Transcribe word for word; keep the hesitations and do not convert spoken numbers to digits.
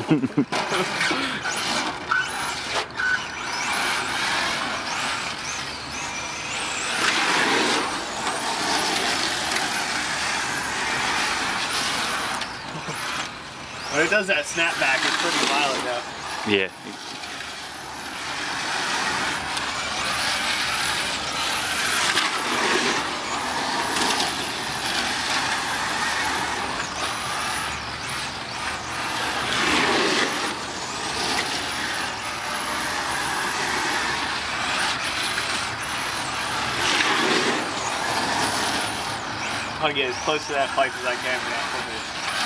When it does that snapback, it's pretty violent though. Yeah. I want to get as close to that pipe as I can without flipping it.